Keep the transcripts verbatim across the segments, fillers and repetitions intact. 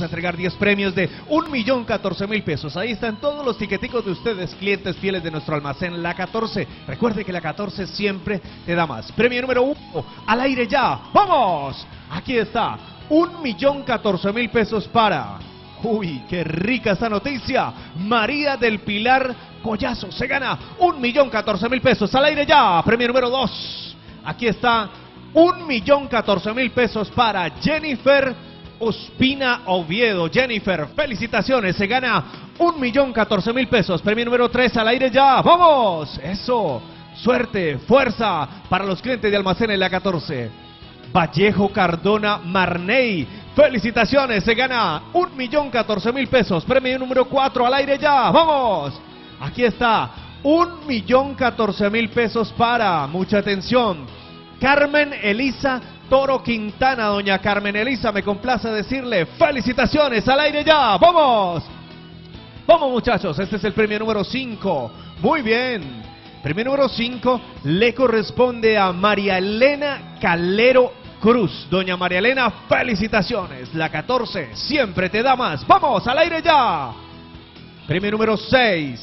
a entregar diez premios de un millón catorce mil pesos. Ahí están todos los tiqueticos de ustedes, clientes fieles de nuestro almacén La catorce. Recuerde que La catorce siempre te da más. Premio número uno, al aire ya. ¡Vamos! Aquí está, un millón catorce mil pesos para... Uy, qué rica esta noticia. María del Pilar Collazo se gana un millón catorce mil pesos. Al aire ya. Premio número dos. Aquí está, un millón catorce mil pesos para Jennifer Ospina Oviedo. Jennifer, felicitaciones. Se gana un millón catorce mil pesos. Premio número tres. Al aire ya. ¡Vamos! Eso. Suerte, fuerza para los clientes de Almacenes La catorce. Vallejo Cardona Marney, felicitaciones, se gana un millón catorce mil pesos. Premio número cuatro, al aire ya, vamos. Aquí está, un millón catorce mil pesos para, mucha atención, Carmen Elisa Toro Quintana. Doña Carmen Elisa, me complace decirle felicitaciones, al aire ya, vamos. Vamos muchachos, este es el premio número cinco, muy bien. Premio número cinco le corresponde a María Elena Calero Cruz. Doña María Elena, felicitaciones. La catorce siempre te da más. ¡Vamos, al aire ya! Premio número seis.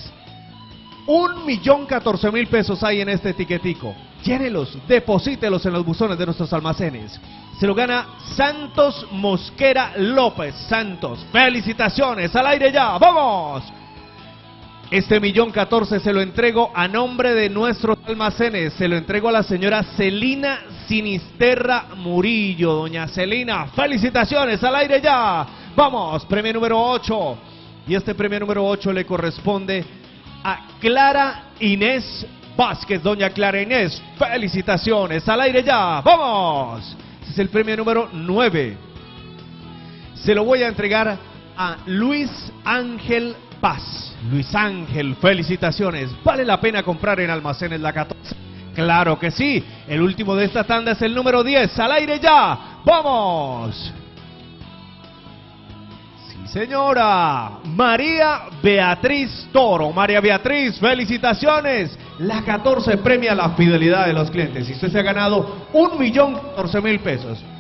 Un millón catorce mil pesos hay en este tiquetico. Llénelos, deposítelos en los buzones de nuestros almacenes. Se lo gana Santos Mosquera López. Santos, felicitaciones. Al aire ya, ¡vamos! Este millón catorce se lo entrego a nombre de nuestros almacenes. Se lo entrego a la señora Celina Sinisterra Murillo. Doña Celina, felicitaciones, al aire ya. Vamos, premio número ocho. Y este premio número ocho le corresponde a Clara Inés Vázquez. Doña Clara Inés, felicitaciones, al aire ya. Vamos. Este es el premio número nueve. Se lo voy a entregar a Luis Ángel Paz. Luis Ángel, felicitaciones. ¿Vale la pena comprar en Almacenes La catorce? Claro que sí. El último de esta tanda es el número diez. Al aire ya. ¡Vamos! Sí, señora. María Beatriz Toro. María Beatriz, felicitaciones. La catorce premia la fidelidad de los clientes. Y usted se ha ganado un millón catorce mil pesos.